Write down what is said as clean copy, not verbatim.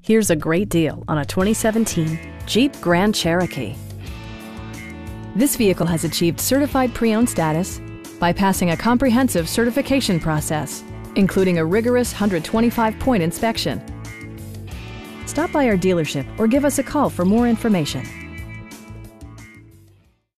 Here's a great deal on a 2017 Jeep Grand Cherokee. This vehicle has achieved certified pre-owned status by passing a comprehensive certification process, including a rigorous 125-point inspection. Stop by our dealership or give us a call for more information.